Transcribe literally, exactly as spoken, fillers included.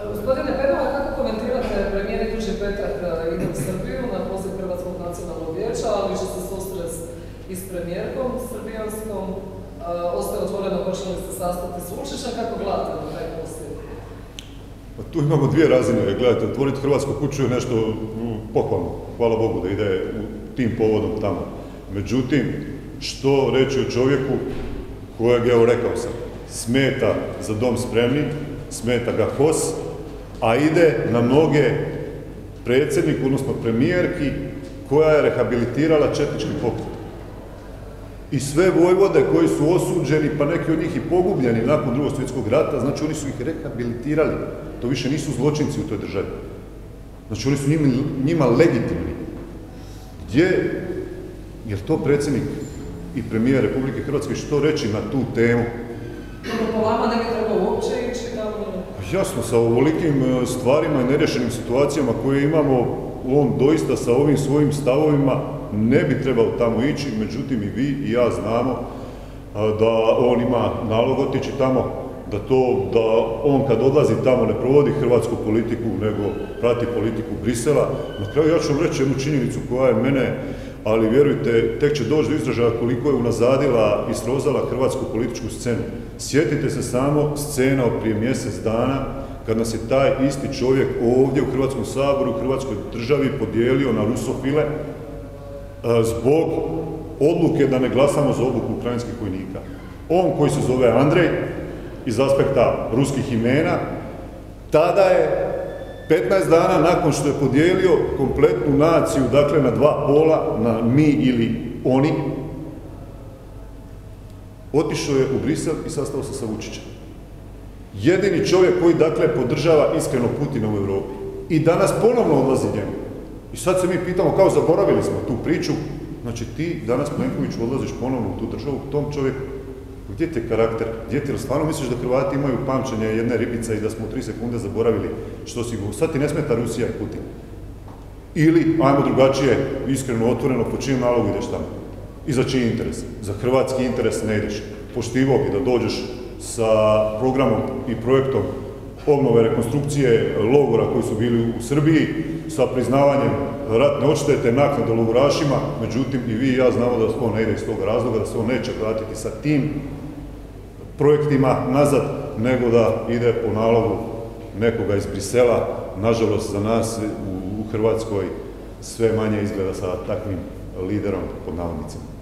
Gospodine Penava, kako komentirate premijer idući petak ide u Srbiju na poziv Hrvatskog nacionalnog vijeća, ali će se susrest i s premijerkom srbijanskom, ostaje otvoreno hoće li se sastati s Vučićem, kako gledate na taj posjet? Pa tu imamo dvije razine, gledajte, otvoriti Hrvatsku kuću je nešto pohvalno, hvala Bogu da ide tim povodom tamo. Međutim, što reći o čovjeku kojeg, evo rekao sam, smeta Za dom spremni, smeta ga H O S, a ide na noge predsjedniku, odnosno premijerki, koja je rehabilitirala četnički pokret. I sve vojvode koji su osuđeni, pa neki od njih i pogubljeni nakon Drugog svjetskog rata, znači oni su ih rehabilitirali. To više nisu zločinci u toj državi. Znači oni su njima, njima legitimni. Gdje je to predsjednik i premijer Republike Hrvatske što reći na tu temu? Po vama ne bi trebalo uopće ići tamo? Jasno, sa ovolikim stvarima i nerješenim situacijama koje imamo, on doista sa ovim svojim stavovima ne bi trebao tamo ići, međutim i vi i ja znamo da on ima nalog otići tamo, da to, da on kad odlazi tamo ne provodi hrvatsku politiku, nego prati politiku Brisela. Na kraju ja ću vam reći jednu činjenicu koja je mene, ali vjerujte, tek će doći do izražaja koliko je unazadila i srozala hrvatsku političku scenu. Sjetite se samo scena od prije mjesec dana, kad nas je taj isti čovjek ovdje u Hrvatskom saboru, u Hrvatskoj državi podijelio na rusofile zbog odluke da ne glasamo za odluku ukrajinskih vojnika. On koji se zove Andrej, iz aspekta ruskih imena, tada je petnaest dana nakon što je podijelio kompletnu naciju, dakle na dva pola, na mi ili oni, otišao je u Brisel i sastao se sa Vučićem. Jedini čovjek koji, dakle, podržava iskreno Putina u Europi. I danas ponovno odlazi njemu. I sad se mi pitamo, kao zaboravili smo tu priču, znači ti danas Plenković odlaziš ponovno u tu državu, tom čovjeku. Gdje ti je karakter? Gdje ti je? Stvarno misliš da Hrvati imaju pamćenje jedne ribice i da smo u tri sekunde zaboravili što si govorio? Sad ti ne smeta Rusija i Putin. Ili, ajmo drugačije, iskreno, otvoreno, po čijem nalogu ideš tamo? I za čiji interes? Za hrvatski interes ne ideš. Poštivao bi da dođeš sa programom i projektom obnove rekonstrukcije logora koji su bili u Srbiji, sa priznavanjem ratne odštete, naknade logorašima, međutim i vi i ja znamo da to ne ide iz tog razloga, da se on neće vratiti sa tim projektima nazad, nego da ide po nalogu nekoga iz Brisela. Nažalost, za nas u Hrvatskoj sve manje izgleda sa takvim liderom, pod navodnicima.